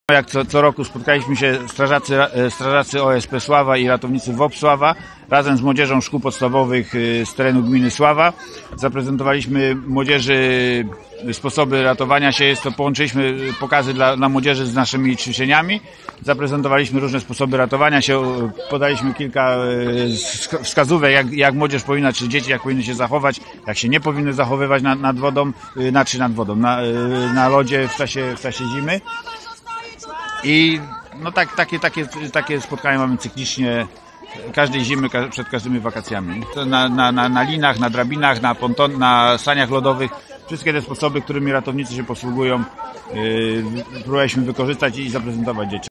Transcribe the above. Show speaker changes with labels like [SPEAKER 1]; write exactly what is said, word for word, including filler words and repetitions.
[SPEAKER 1] Jak co, co roku spotkaliśmy się strażacy, strażacy O S P Sława i ratownicy W O P Sława razem z młodzieżą szkół podstawowych z terenu gminy Sława. Zaprezentowaliśmy młodzieży sposoby ratowania się. Jest to, połączyliśmy pokazy dla, dla młodzieży z naszymi ćwiczeniami. Zaprezentowaliśmy różne sposoby ratowania się. Podaliśmy kilka wskazówek, jak, jak młodzież powinna, czy dzieci jak powinny się zachować, jak się nie powinny zachowywać nad, nad wodą, znaczy nad wodą, na, na lodzie w czasie, w czasie zimy. I no tak, takie, takie, takie spotkania mamy cyklicznie każdej zimy, przed każdymi wakacjami. Na, na, na, na linach, na drabinach, na ponton, na saniach lodowych. Wszystkie te sposoby, którymi ratownicy się posługują, yy, próbowaliśmy wykorzystać i zaprezentować dzieciom.